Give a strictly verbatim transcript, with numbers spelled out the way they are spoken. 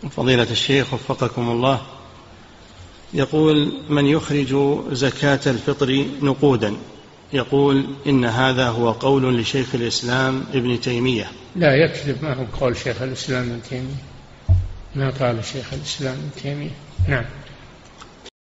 فضيلة الشيخ وفقكم الله، يقول: من يخرج زكاة الفطر نقودا يقول إن هذا هو قول لشيخ الإسلام ابن تيمية. لا يكذب، ما هو قول شيخ الإسلام ابن تيمية، ما قال شيخ الإسلام ابن تيمية. نعم.